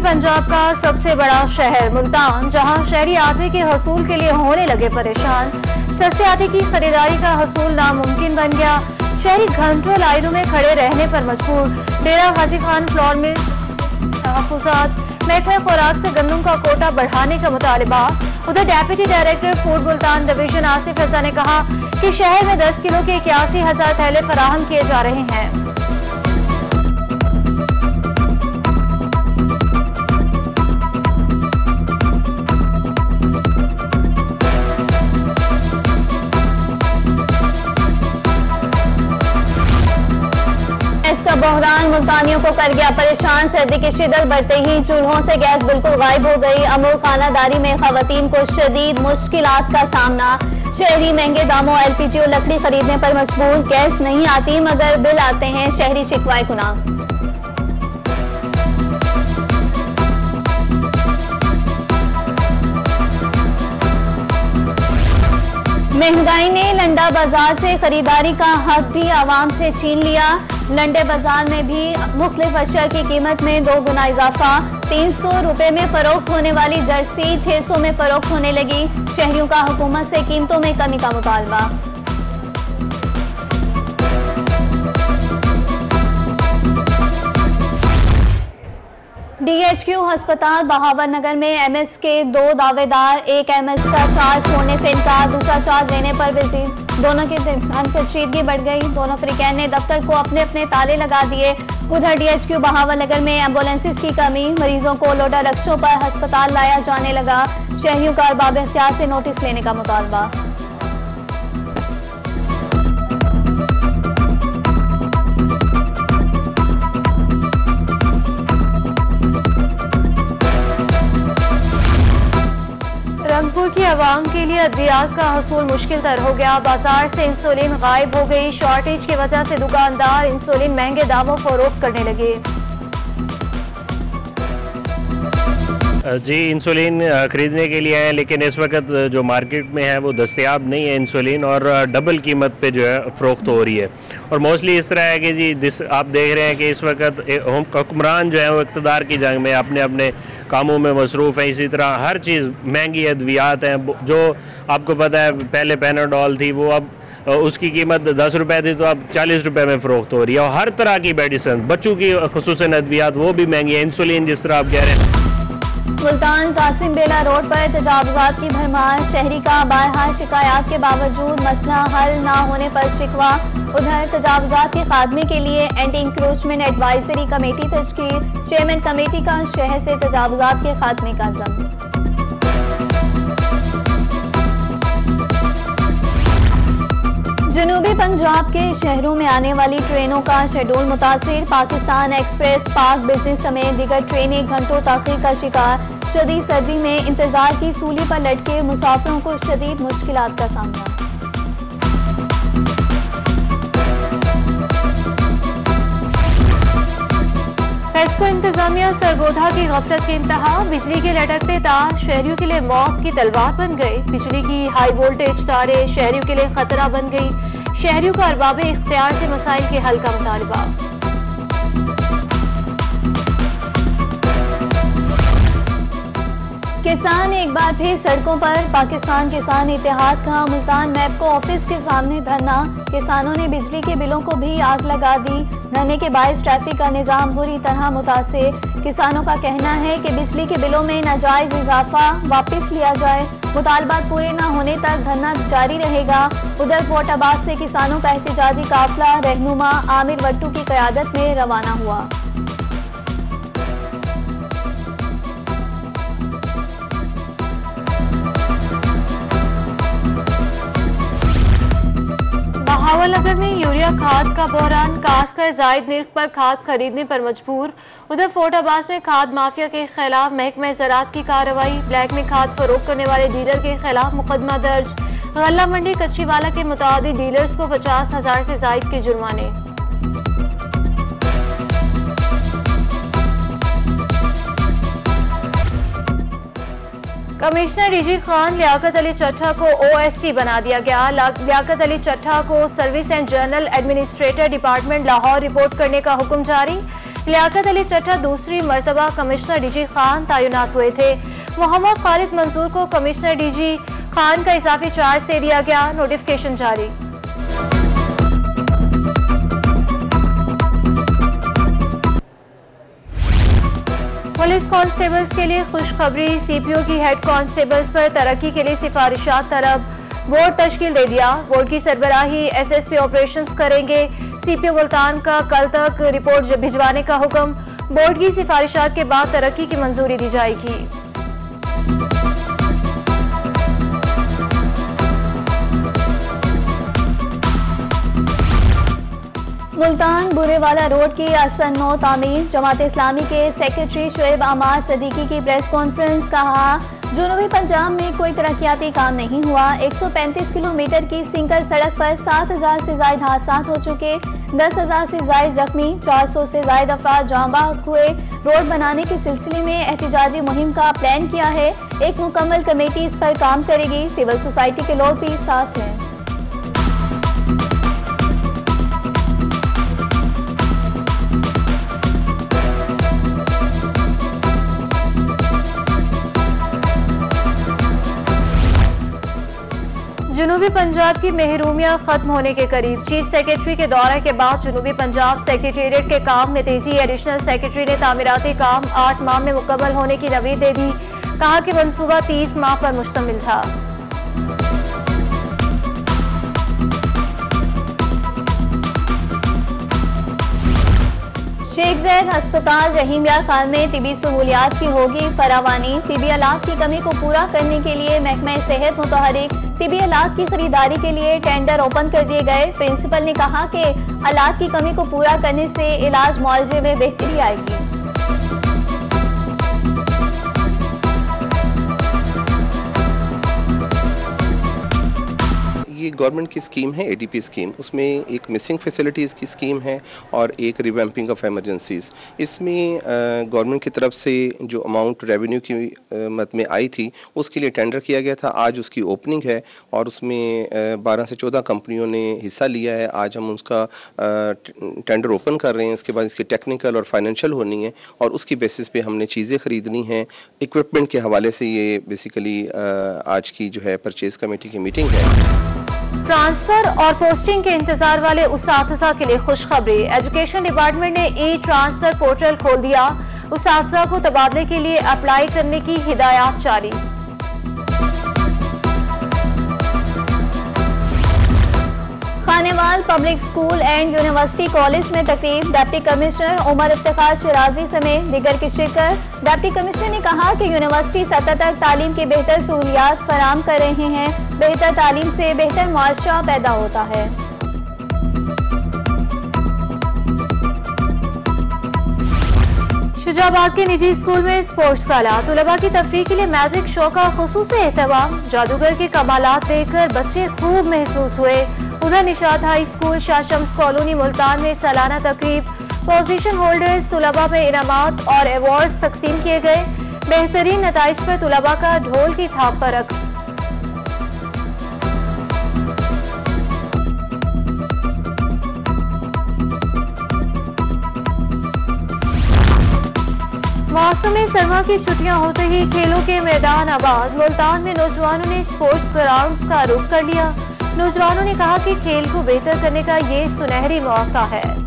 पंजाब का सबसे बड़ा शहर मुल्तान, जहां शहरी आटे के हसूल के लिए होने लगे परेशान। सस्ते आटे की खरीदारी का हसूल नामुमकिन बन गया। शहरी घंटों लाइनों में खड़े रहने पर मजबूर। डेरा गाजी खान फ्लोर में तहफुजात, महकमा खुराक से गंदम का कोटा बढ़ाने का मुतालिबा। उधर deputy director food Multan division Asif Raza ने कहा कि शहर में 10 किलो के 81,000 थैले फराहम किए जा रहे हैं। बहरान मुल्तानियों को कर गया परेशान। सर्दी की शिद्दत बढ़ते ही चूल्हों से गैस बिल्कुल गायब हो गई। अमूर खानादारी में खवातीन को शदीद मुश्किलात का सामना। शहरी महंगे दामों एलपीजी और लकड़ी खरीदने पर मजबूर। गैस नहीं आती मगर बिल आते हैं, शहरी शिकवाए गुना। महंगाई ने लंडा बाजार से खरीदारी का हक भी आवाम से छीन लिया। लंडे बाजार में भी मुख्तलिफ अशिया की कीमत में 2 गुना इजाफा। 300 रुपए में फरोख्त होने वाली जर्सी 600 में फरोख्त होने लगी। शहरियों का हुकूमत से कीमतों में कमी का मुतालबा। DHQ अस्पताल बहावर नगर में एमएस के 2 दावेदार, एक एमएस का चार्ज छोड़ने से इनकार, दूसरा चार्ज लेने पर विजिट। दोनों की संजीदगी बढ़ गई। दोनों फ्रीकैन ने दफ्तर को अपने अपने ताले लगा दिए। उधर DHQ बहावर नगर में एम्बुलेंसेस की कमी, मरीजों को लोटा रक्षों पर अस्पताल लाया जाने लगा। शहरियों का अरबाब इख्तियार से नोटिस लेने का मुतालबा। रंगपुर की आवाम के लिए अद्वियात का हसूल मुश्किल तर हो गया। बाजार से इंसुलिन गायब हो गई। शॉर्टेज की वजह से दुकानदार इंसुलिन महंगे दामों फरोख्त करने लगे। जी, इंसुलिन खरीदने के लिए है, लेकिन इस वक्त जो मार्केट में है वो दस्तयाब नहीं है इंसुलिन, और डबल कीमत पे जो है फरोख्त हो रही है। और मोस्टली इस तरह है कि जी आप देख रहे हैं कि इस वक्त हुक्मरान जो है वो इक़्तिदार की जंग में अपने अपने कामों में मसरूफ़ है। इसी तरह हर चीज़ महंगी अद्वियात हैं। जो आपको पता है पहले पैनाडोल थी, वो अब उसकी कीमत 10 रुपए थी, तो अब 40 रुपए में फरोख्त हो रही है। और हर तरह की मेडिसिन, बच्चों की खुसूसन अद्वियात, वो भी महंगी है। इंसुलिन जिस तरह आप कह रहे हैं। मुल्तान कासिम बेला रोड पर तजावुज़ात की भरमार। शहरी का बारहा शिकायत के बावजूद मसला हल न होने पर शिकवा। उधर तजावुज़ात के खात्मे के लिए एंटी इंक्रोचमेंट एडवाइजरी कमेटी तश्कील। चेयरमैन कमेटी का शहर से तजावुज़ात के खात्मे का अज़्म। जनूबी पंजाब के शहरों में आने वाली ट्रेनों का शेड्यूल मुतासिर। पाकिस्तान एक्सप्रेस, पाक बिजनेस समेत दीगर ट्रेनें घंटों ताख़ीर का शिकार। शदीद सर्दी में इंतजार की सूली पर लटके मुसाफिरों को शदीद मुश्किलात का सामना। फेस्को इंतजामिया सरगोधा की गफलत के इंतहा। बिजली के लटकते तार शहरियों के लिए मौत की तलवार बन गए। बिजली की हाई वोल्टेज तारें शहरियों के लिए खतरा बन गई। शहरियों का अरबाब इख्तियार से मसाइल के हल का मुतालबा। किसान एक बार फिर सड़कों पर। पाकिस्तान किसान इत्तेहाद का मुल्तान मैपको ऑफिस के सामने धरना। किसानों ने बिजली के बिलों को भी आग लगा दी। धरने के बायस ट्रैफिक का निजाम बुरी तरह मुतासिर। किसानों का कहना है कि बिजली के बिलों में नाजायज इजाफा वापस लिया जाए। मुतालबात पूरे न होने तक धरना जारी रहेगा। उधर फोर्टाबाद से किसानों का एहतजाजी काफिला रहनुमा आमिर वट्टू की क़यादत में रवाना हुआ। बहावलनगर में यूरिया खाद का बहरान। काश्तकार जायद निर्ख पर खाद खरीदने पर मजबूर। उधर फोर्टाबाद में खाद माफिया के खिलाफ महकमा ज़राअत की कार्रवाई। ब्लैक में खाद फरोख्त करने वाले डीलर के खिलाफ मुकदमा दर्ज। गल्ला मंडी कच्चीवाला के मुताबिक डीलर्स को 50,000 से जायद के जुर्माने। कमिश्नर रिजी खान लियाकत अली चट्टा को OSD बना दिया गया। लियाकत अली चट्टा को service and general administrator department Lahore report करने का हुक्म जारी। लियाकत अली चट्टा दूसरी मर्तबा कमिश्नर डीजी खान तैनात हुए थे। मोहम्मद खालिद मंसूर को कमिश्नर डीजी खान का इजाफी चार्ज दे दिया गया। नोटिफिकेशन जारी। पुलिस कांस्टेबल्स के लिए खुशखबरी, सीपीओ की हेड कांस्टेबल्स पर तरक्की के लिए सिफारिशात तलब। बोर्ड तश्कील दे दिया। बोर्ड की सरबराही एसएसपी ऑपरेशंस करेंगे। सीपीओ मुल्तान का कल तक रिपोर्ट भिजवाने का हुक्म। बोर्ड की सिफारिशात के बाद तरक्की की मंजूरी दी जाएगी। मुल्तान बुरेवाला रोड की अहसन नौ तामीर। जमात इस्लामी के सेक्रेटरी शुएब अहमद सदीकी की प्रेस कॉन्फ्रेंस। कहा, जनूबी पंजाब में कोई तरक्याती काम नहीं हुआ। 135 किलोमीटर की सिंगल सड़क पर 7,000 से ज्यादा हादसा हो चुके, 10,000 से ज्यादा जख्मी, 400 से ज्यादा अफराद जाँ बहक हुए। रोड बनाने के सिलसिले में एहतिजाजी मुहिम का प्लान किया है। एक मुकम्मल कमेटी इस पर काम करेगी। सिविल सोसाइटी के लोग भी साथ हैं। जनूबी पंजाब की महरूमियां खत्म होने के करीब। चीफ सेक्रेटरी के दौरे के बाद जनूबी पंजाब सेक्रेटेरिएट के काम में तेजी। एडिशनल सेक्रेटरी ने तामीराती काम 8 माह में मुकम्मल होने की नवीद दे दी। कहा कि मंसूबा 30 माह पर मुश्तमिल था। शेख ज़ैद अस्पताल रहीमिया खान में तिबी सहूलियात की होगी फरावानी। तिबी आलात की कमी को पूरा करने के लिए महकमा सेहत मुतहरिक। तिबी आलात की खरीदारी के लिए टेंडर ओपन कर दिए गए। प्रिंसिपल ने कहा कि आलात की कमी को पूरा करने से इलाज मुआवजे में बेहतरी आएगी। ये गवर्नमेंट की स्कीम है, एडीपी स्कीम। उसमें एक मिसिंग फैसिलिटीज़ की स्कीम है और एक रिवैम्पिंग ऑफ एमरजेंसीज। इसमें गवर्नमेंट की तरफ से जो अमाउंट रेवेन्यू की मद में आई थी उसके लिए टेंडर किया गया था। आज उसकी ओपनिंग है और उसमें 12 से 14 कंपनियों ने हिस्सा लिया है। आज हम उसका टेंडर ओपन कर रहे हैं। इसके बाद इसकी टेक्निकल और फाइनेंशियल होनी है और उसकी बेसिस पे हमने चीज़ें खरीदनी हैं। इक्विपमेंट के हवाले से ये बेसिकली आज की जो है परचेज कमेटी की मीटिंग है। ट्रांसफर और पोस्टिंग के इंतजार वाले उस्ताज़ा के लिए खुशखबरी। एजुकेशन डिपार्टमेंट ने ई ट्रांसफर पोर्टल खोल दिया। उस्ताज़ा को तबादले के लिए अप्लाई करने की हिदायत जारी। Khanewal public school and university college में तकरीब। डिप्टी कमिश्नर उमर इफ्तिखार शिराजी समेत दीगर की शिरकत। डिप्टी कमिश्नर ने कहा कि यूनिवर्सिटी सतह तक तालीम की बेहतर सहूलियात फराहम कर रहे हैं। बेहतर तालीम से बेहतर मुआशरा पैदा होता है। शुजाबाद के निजी स्कूल में स्पोर्ट्स गाला। तुलबा की तफरीह के लिए मैजिक शो का खुसूसी एहतमाम। जादूगर के कमालात देखकर बच्चे खूब महसूस हुए। उधर Nishat high school Shah Shams colony Multan में सालाना तकरीब। पोजीशन होल्डर्स तुलबा में इनामात और अवार्ड्स तकसीम किए गए। बेहतरीन नताइज पर तुलबा का ढोल की थाप पर रक्स। मौसमी सरमा की छुट्टियां होते ही खेलों के मैदान आबाद। मुल्तान में नौजवानों ने स्पोर्ट्स ग्राउंड्स का रुख कर लिया। नौजवानों ने कहा कि खेल को बेहतर करने का ये सुनहरी मौका है।